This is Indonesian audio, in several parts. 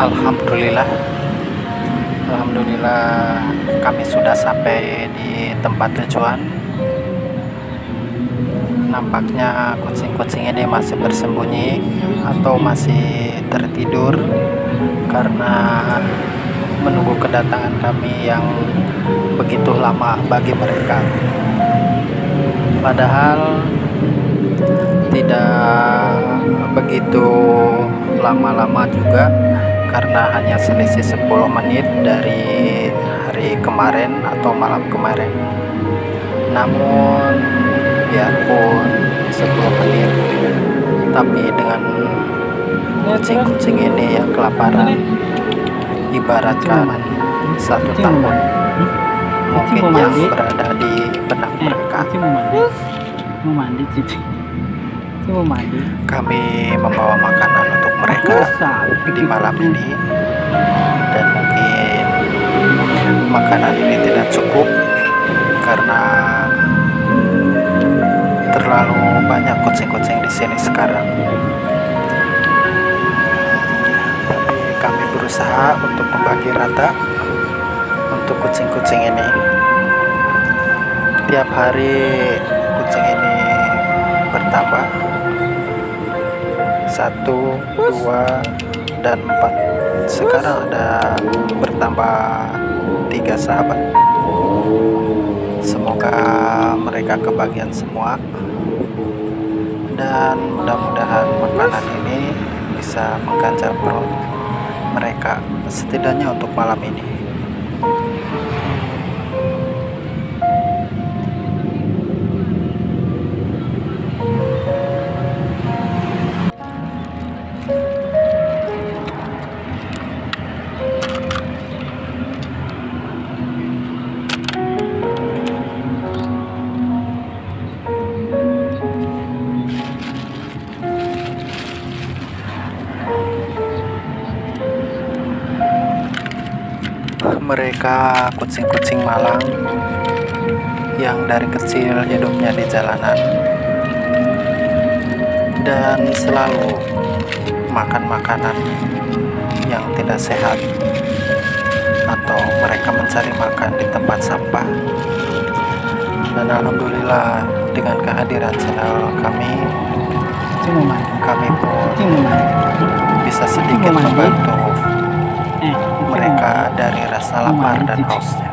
Alhamdulillah, kami sudah sampai di tempat tujuan. Nampaknya kucing-kucing ini masih bersembunyi atau masih tertidur karena menunggu kedatangan kami yang begitu lama bagi mereka. Padahal tidak begitu lama-lama juga, karena hanya selisih 10 menit dari hari kemarin atau malam kemarin. Namun biarpun 10 menit, tapi dengan kucing-kucing ini yang kelaparan ibaratkan 1 tahun mungkin yang berada di benak mereka. Kami membawa makanan untuk mereka di malam ini, dan mungkin makanan ini tidak cukup karena terlalu banyak kucing-kucing di sini sekarang. Tapi kami berusaha untuk membagi rata untuk kucing-kucing ini. Tiap hari kucing ini bertambah, 1, 2, dan 4. Sekarang ada bertambah 3 sahabat. Semoga mereka kebagian semua, dan mudah-mudahan makanan ini bisa mengganjal perut mereka setidaknya untuk malam ini. Mereka kucing-kucing malang yang dari kecil hidupnya di jalanan dan selalu makan makanan yang tidak sehat, atau mereka mencari makan di tempat sampah. Dan alhamdulillah dengan kehadiran channel kami pun bisa sedikit membantu mereka dari rasa lapar dan hausnya.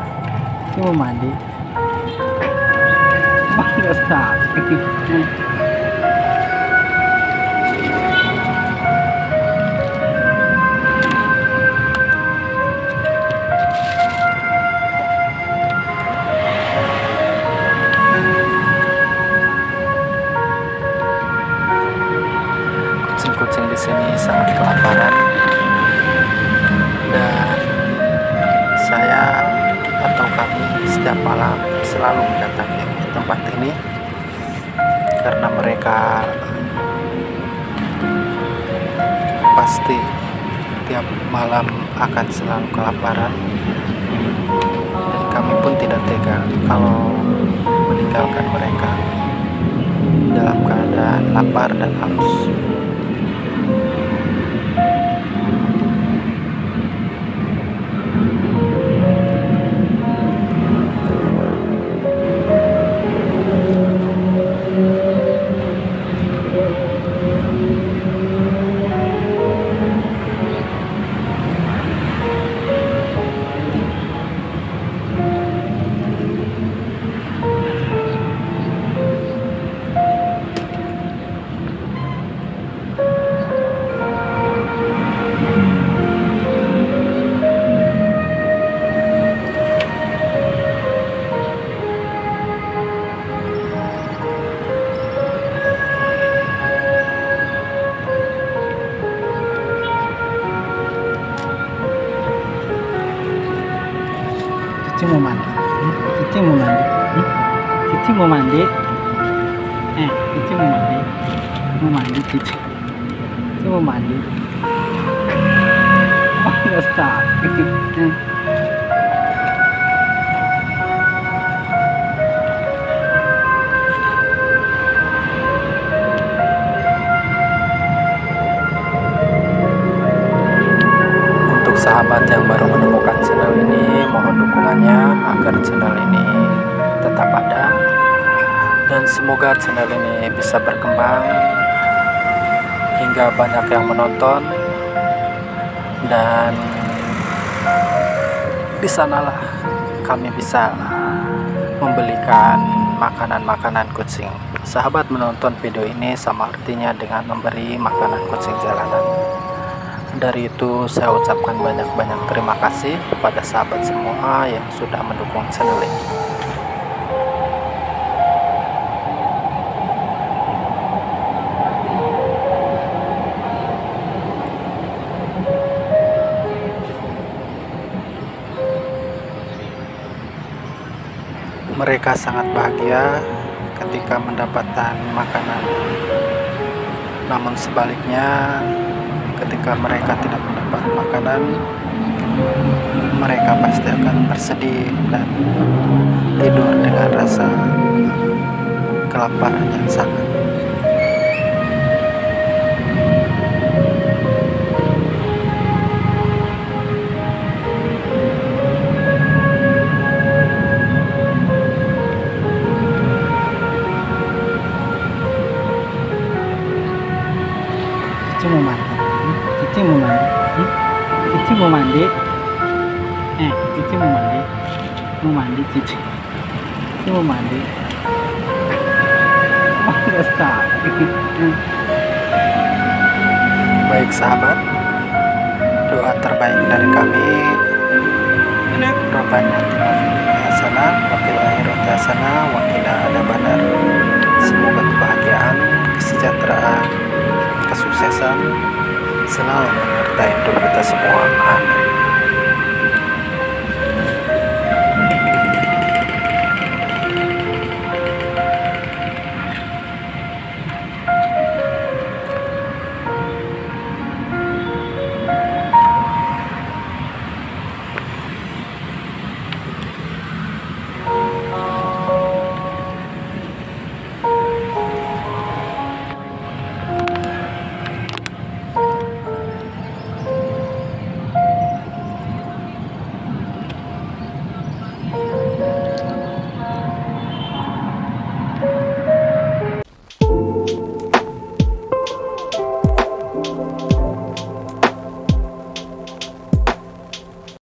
Kucing-kucing di sini sangat kelaparan, dan saya atau kami setiap malam selalu mendatangi tempat ini karena mereka pasti tiap malam akan selalu kelaparan, dan kami pun tidak tega kalau meninggalkan mereka dalam keadaan lapar dan haus. Cici mau mandi. Cici mau mandi. Cici mau mandi. Mau mandi Cici. Cici mau mandi. Oh, nggak sakit. sahabat yang baru menemukan channel ini, mohon dukungannya agar channel ini tetap ada dan semoga channel ini bisa berkembang hingga banyak yang menonton, dan di sanalah kami bisa membelikan makanan-makanan kucing. Sahabat menonton video ini sama artinya dengan memberi makanan kucing jalanan. Dari itu saya ucapkan banyak-banyak terima kasih kepada sahabat semua yang sudah mendukung channel ini. Mereka sangat bahagia ketika mendapatkan makanan. Namun sebaliknya, ketika mereka tidak mendapat makanan, mereka pasti akan bersedih dan tidur dengan rasa kelaparan yang sangat. Cici mau mandi, Cici mau mandi, Cici mau mandi, Cici mau mandi, Cici mau mandi, nggak sakit. Baik sahabat, doa terbaik dari kami, Rabbana atina fid dunya hasanah wa fil akhirati hasanah wa qina adzabannar. Semoga kebahagiaan, kesejahteraan, kesuksesan selalu menyertai hidup kita semua. Amin.